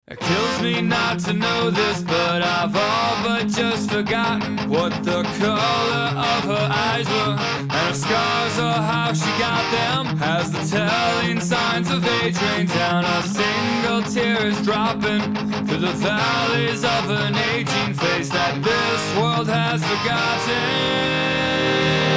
It kills me not to know this, but I've all but just forgotten what the color of her eyes were, and her scars or how she got them. As the telling signs of age rain down, a single tear is dropping through the valleys of an aging face that this world has forgotten.